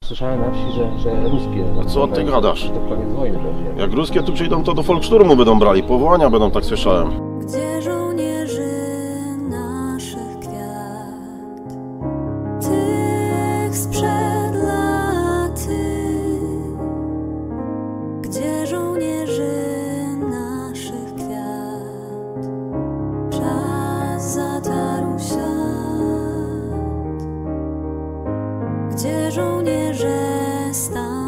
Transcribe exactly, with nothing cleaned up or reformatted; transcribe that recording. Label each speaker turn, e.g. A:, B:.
A: Słyszałem na wsi, że, że ruskie...
B: A co ty gadasz?
A: To koniec wojny będzie.
B: Jak ruskie tu przyjdą, to do Folkszturmu będą brali, powołania będą, tak słyszałem.
C: Gdzie żołnierzy naszych kwiat, tych sprzed laty, gdzie żołnierzy naszych kwiat, czas zatarł świat, gdzie żołnierze staną.